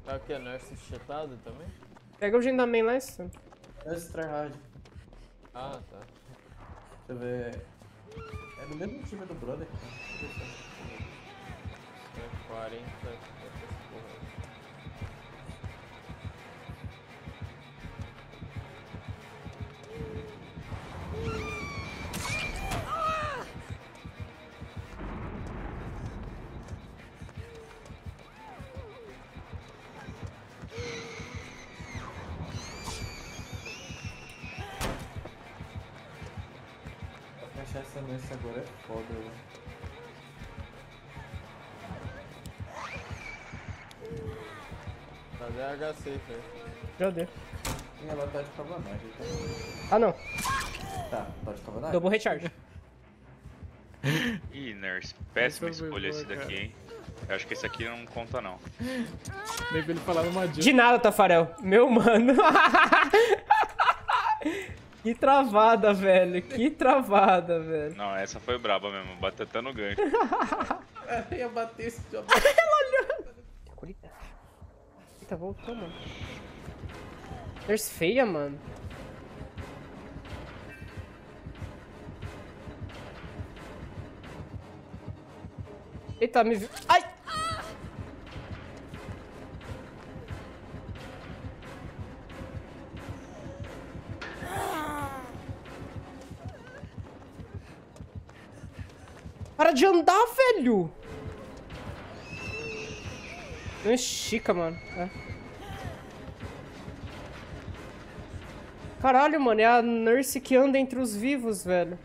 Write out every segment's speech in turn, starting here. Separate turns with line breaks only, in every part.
Tá aqui, Nurse chetado também?
Pega o Jin da main lá, isso.
Esse tryhard.
Ah, tá.
Deixa eu ver. É do mesmo time do brother. Deixa eu ver se
É 40. Porra.
achar essa nesse agora é foda, velho.
Cadê a HC, velho?
Já deu.
E ela tá de cabanagem, tá?
Ah, não.
Tá de cabanagem?
Double recharge.
Ih, Nurse, péssima
Essa foi
escolha
boa,
esse daqui,
cara.
hein? Eu acho que esse aqui não conta, não.
Nem pra ele falar numa dica.
De nada, Tafarel. Meu mano. Que travada, velho. Que travada, velho.
Não, essa foi braba mesmo, bateu até no gancho.
Eu ia bater esse job.
Eita, Eita, voltou, mano. Nurse feia, mano. Eita, me viu. Ai! Para de andar, velho! Não estica, mano. É. Caralho, mano, é a Nurse que anda entre os vivos, velho.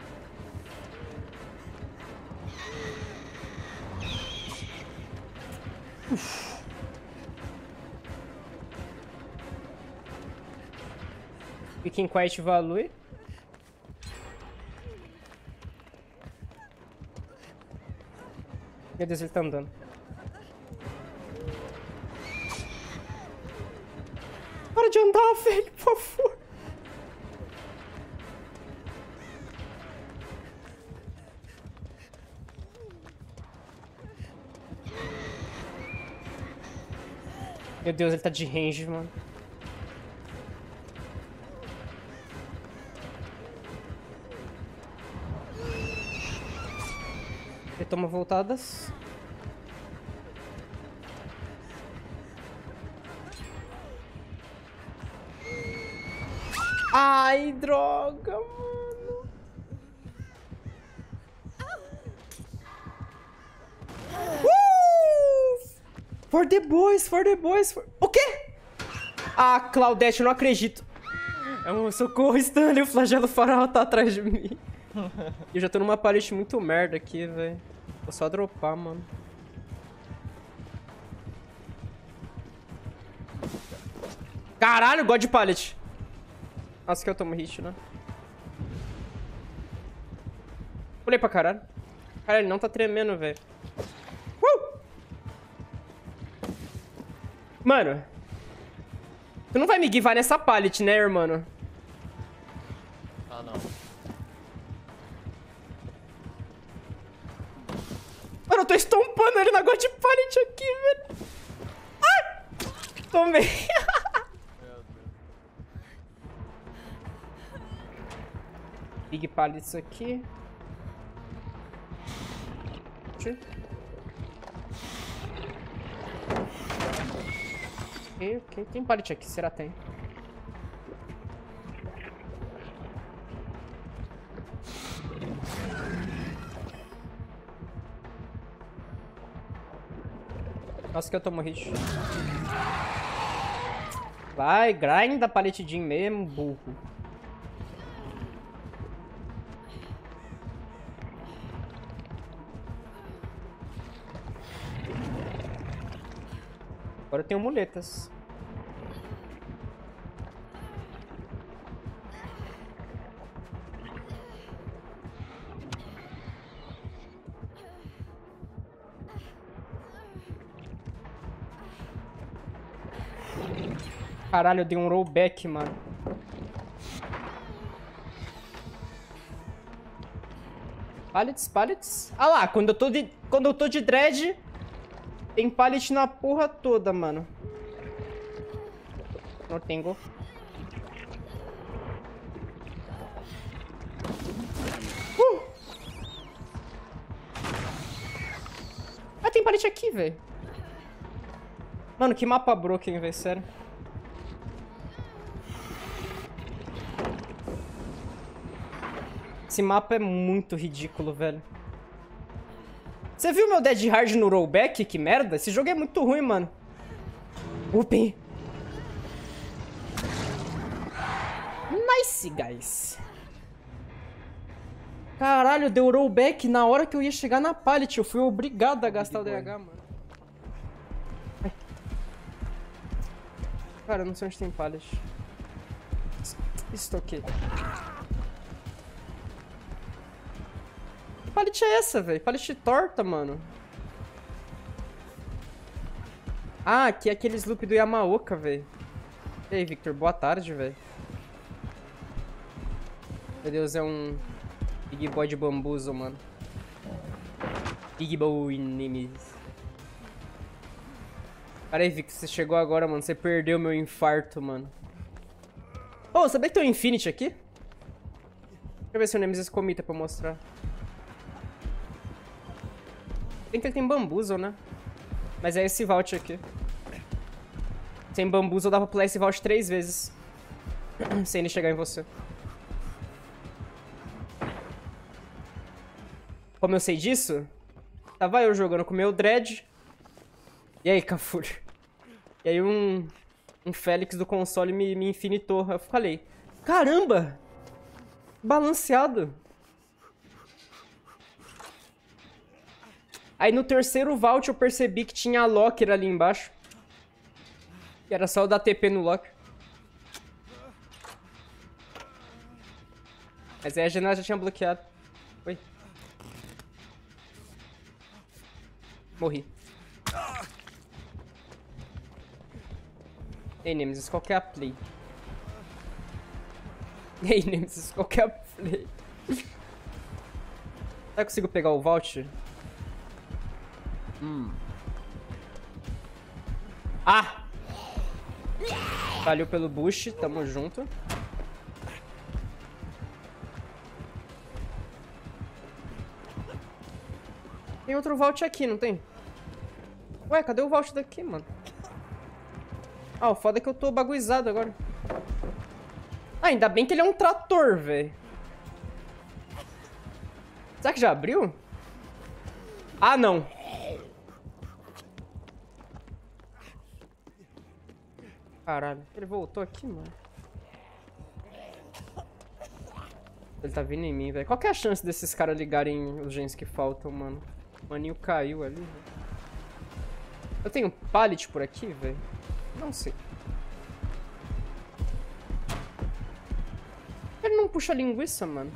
Fica em quiet value. Meu Deus, ele tá andando. Para de andar, velho, por favor. Meu Deus, ele tá de range, mano. Ele toma voltadas. Ai, droga, mano. For the boys, for the boys. O quê? Ah, Claudete, eu não acredito. É um socorro, Stanley, o flagelo farol tá atrás de mim. Eu já tô numa pallet muito merda aqui, velho. Vou só dropar, mano. Caralho, God pallet. Nossa, que eu tomo hit, né? Pulei pra caralho. Cara, ele não tá tremendo, velho. Mano. Tu não vai me guivar nessa pallet, né, irmão?
Ah, não.
Mano, eu tô estompando ele na God pallet aqui, velho. Ai! Tomei.
Meu Deus.
Big pallets aqui. Ok. Tem pallet aqui, será que tem? Nossa, que eu tomo hit. Vai, grind da pallet Jin mesmo, burro. Agora eu tenho muletas. Caralho, eu dei um rollback, mano. Pallets. Ah lá, quando eu tô de dread, tem pallet na porra toda, mano. Não tenho. Ah, tem palete aqui, velho. Mano, que mapa broken, velho, sério. Esse mapa é muito ridículo, velho. Você viu meu Dead Hard no rollback? Que merda. Esse jogo é muito ruim, mano. Upem. Nice, guys. Caralho, deu rollback na hora que eu ia chegar na pallet. Eu fui obrigado a gastar o DH, mano. Ai. Cara, eu não sei onde tem pallet. Estoquei. Que pallet é essa, velho? Pallet torta, mano. Ah, aqui é aqueles loop do Yamaoka, velho. E aí, Victor? Boa tarde, velho. Meu Deus, é um Big Boy de bambuzo, mano. Big Boy Enemies. Cara aí, Victor, você chegou agora, mano. Você perdeu meu infarto, mano. Ô, sabia que tem um Infinity aqui? Deixa eu ver se o Nemesis comita pra mostrar. Tem que ele tem bambuzo, né? Mas é esse vault aqui. Sem bambuzo dá pra pular esse vault 3 vezes. Sem ele chegar em você. Como eu sei disso? Tava eu jogando com o meu Dread. E aí, Cafur? E aí um Félix do console me infinitou. Eu falei, caramba! Balanceado. Aí no terceiro vault eu percebi que tinha a locker ali embaixo. E era só eu dar TP no locker. Mas aí a janela já tinha bloqueado. Oi. Morri. Ei, Nemesis, qual que é a play? Ei, Nemesis, qual que é a play? Será que eu consigo pegar o vault? Ah! Valeu pelo boost, tamo junto. Tem outro vault aqui, não tem? Ué, cadê o vault daqui, mano? Ah, o foda é que eu tô baguizado agora. Ah, ainda bem que ele é um trator, velho. Será que já abriu? Ah, não. Caralho, ele voltou aqui, mano. Ele tá vindo em mim, velho. Qual que é a chance desses caras ligarem os gens que faltam, mano? O maninho caiu ali, velho. Eu tenho pallet por aqui, velho? Não sei. Ele não puxa linguiça, mano.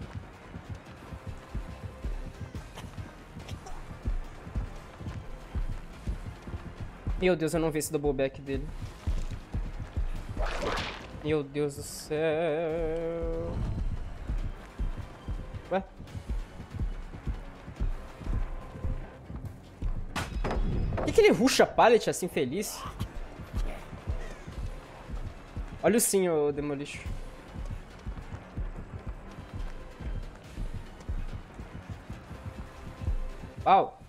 Meu Deus, eu não vi esse double back dele. Meu Deus do céu. Ué? Por que ele rusha pallet assim feliz? Olha o sim, ô Demolish. Uau.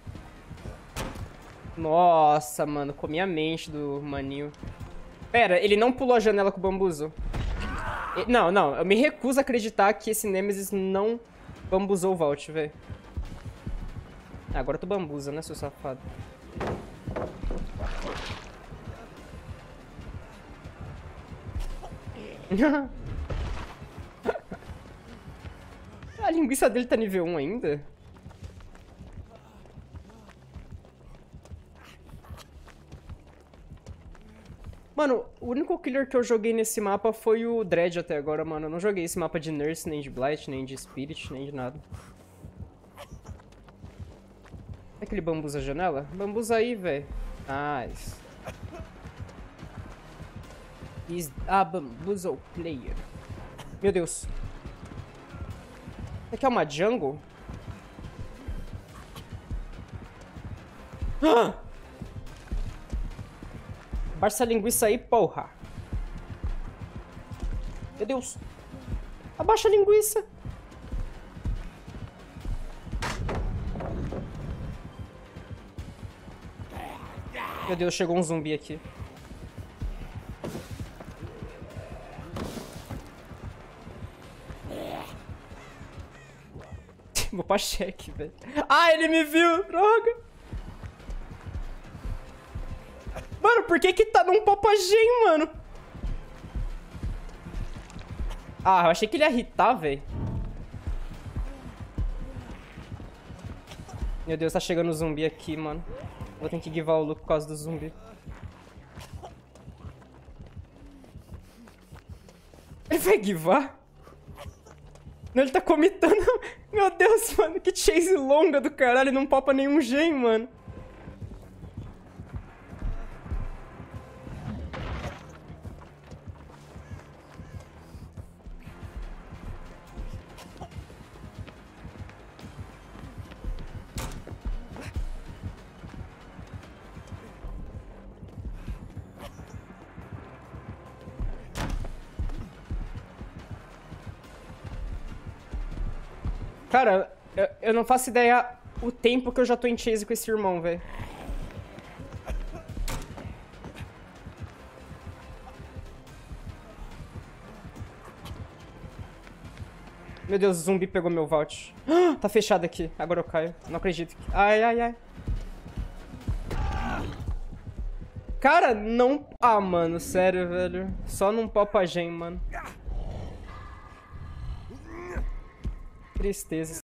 Nossa, mano, comi a mente do maninho. Pera, ele não pulou a janela com o bambuzo? Não, não, eu me recuso a acreditar que esse Nemesis não bambuzou o vault, velho. Agora tu bambuza, né, seu safado? A linguiça dele tá nível 1 ainda? Mano, o único killer que eu joguei nesse mapa foi o Dread até agora, mano. Eu não joguei esse mapa de Nurse, nem de Blight, nem de Spirit, nem de nada. É aquele bambuza janela? Bambuza aí, velho. Nice. He's a bambuzo player. Meu Deus. Isso aqui é uma jungle? Ah! Baixa essa linguiça aí, porra. Meu Deus. Abaixa a linguiça. Meu Deus, chegou um zumbi aqui. Vou pra cheque, velho. Ah, ele me viu! Droga! Mano, por que que tá num popagem, mano? Ah, eu achei que ele ia irritar, velho. Meu Deus, tá chegando o zumbi aqui, mano. Vou ter que givar o look por causa do zumbi. Ele vai givar? Não, ele tá comitando. Meu Deus, mano, que chase longa do caralho. Ele não popa nenhum gen, mano. Cara, eu não faço ideia o tempo que eu já tô em chase com esse irmão, velho. Meu Deus, o zumbi pegou meu vault. Tá fechado aqui. Agora eu caio. Não acredito. Ai, ai, ai. Cara, não... Ah, mano, sério, velho. Só não popa gen, mano. Tristezas.